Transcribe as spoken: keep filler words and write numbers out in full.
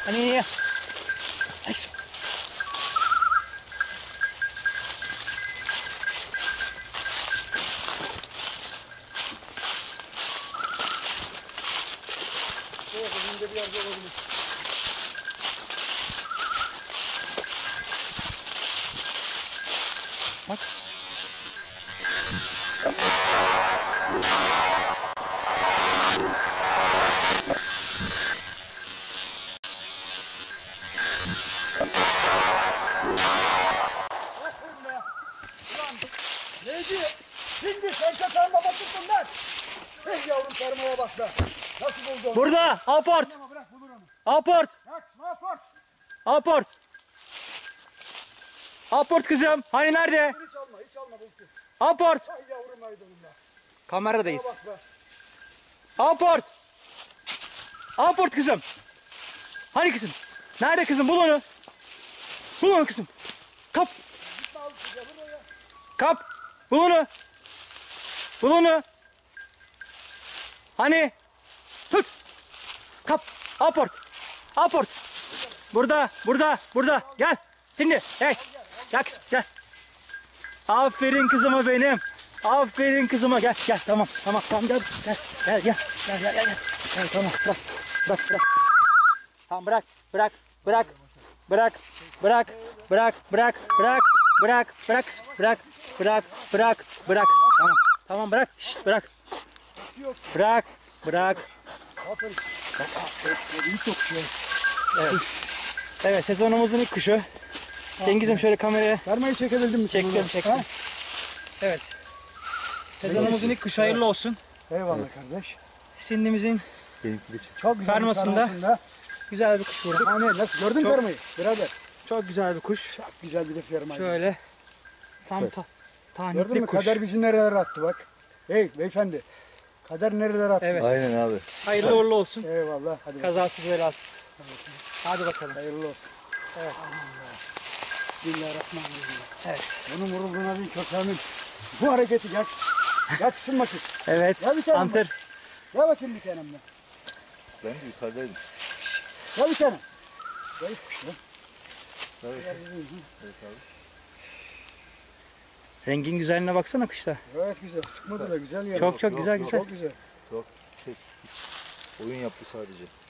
Hani bir yerde olabilir. bak. Neydi? Şimdi sen kaçan baba tuttun lan. Eh yavrum sarmaya bak be. Nasıl buldu onu? Burada aport. Ama bırak bulur onu. Aport. Bak mahport. Aport. Aport kızım. Hani nerede? Hiç alma hiç alma bulsun. Aport. Ay yavrum aydınım be. Kameradayız. Bana bak be. Aport. Aport kızım. Hani kızım? Nerede kızım? Bul onu. Bul onu kızım. Kap. Gitme al kızı buraya. Kap. Bul onu. Bul onu. Hani? Tut. Kap. Aport. Aport. Burada. Burada. Burada. Gel. Şimdi. Hey. Gel kızım. Gel. Aferin kızıma benim. Aferin kızıma. Gel. Gel. Tamam. Tamam. Tamam. Gel. Gel. Gel. Gel. Gel. Gel. Gel. Gel. Tamam. Bırak. Bırak. Bırak. Tamam. Bırak. Bırak. Bırak. Bırak. Bırak. Bırak. Bırak. Bırak. Bırak. Bırak. Bırak. Bırak. Bırak. Bırak. Tamam. Tamam. Bırak. Şşt, bırak. Bırak. Bırak. Aferin. Bak aferin. Çok şey. Evet. Evet. Sezonumuzun ilk kuşu. Cengiz'im şöyle kameraya Sarmayı çekebildin mi? çektim. Çektim. Evet. Sezonumuzun ilk kuşu hayırlı olsun. Eyvallah kardeş. Sindimizin Çok güzel. Fermasında. fermasında. güzel bir kuş vurduk. Hani nasıl gördün Çok- fermayı? Birader. Çok güzel bir kuş. Çok güzel bir de fermayı. Şöyle tam ta Gördün tahnitli mü? kuş. Kader bizi nerelere attı bak. Hey beyefendi. Kader nerelere attı? Evet. Aynen abi. Hayırlı uğurlu olsun. Eyvallah. Hadi. Kazasız belasız. Hadi bakalım. Hayırlı olsun. Evet. Bismillahirrahmanirrahim. Evet. Bunun vurulduğuna bin köpeğimin bu hareketi yak. Yaksın bakayım. Evet. Ya bir tane Antır. Ya bakayım bir tanem ben. Ben de yukarıdaydım. Ya bir tane. Zayıf kuş lan. Evet. Evet. Rengin güzelliğine baksana kuşta. Evet güzel. Sıkmadı da güzel yani. Çok çok yok, güzel yok. güzel. Çok güzel. Çok şey, oyun yaptı sadece.